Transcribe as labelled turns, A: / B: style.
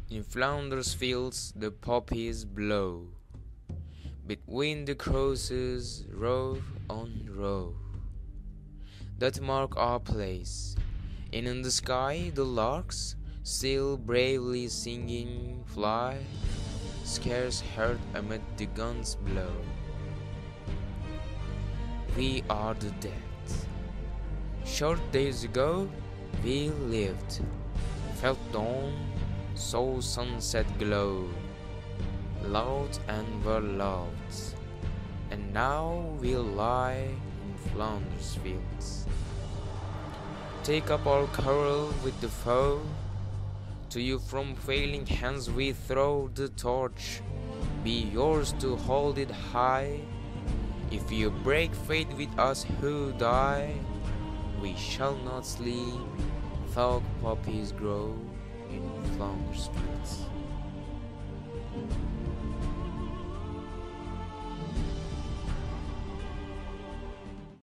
A: In Flanders fields the poppies blow, between the crosses row on row, that mark our place, and in the sky the larks, still bravely singing, fly, scarce heard amid the guns' blow. We are the dead. Short days ago we lived, felt dawn, saw sunset glow, loved and were loved, and now we lie in Flanders fields. Take up our quarrel with the foe, to you from failing hands we throw the torch, be yours to hold it high. If you break faith with us who die, we shall not sleep, though poppies grow in Flanders fields.